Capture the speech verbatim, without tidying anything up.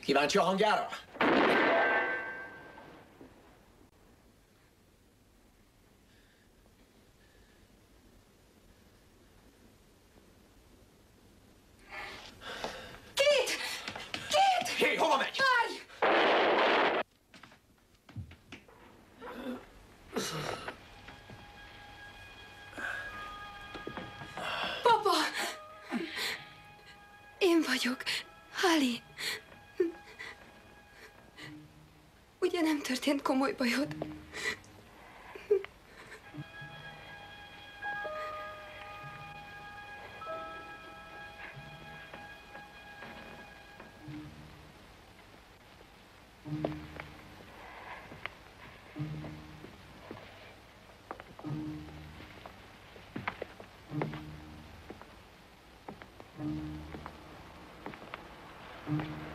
Kíváncsi a hangjára? Két! Két! Hé, hova megy? Várj! Papa! Én vagyok, Holly. Ugye nem történt komoly bajod? Mm-hmm.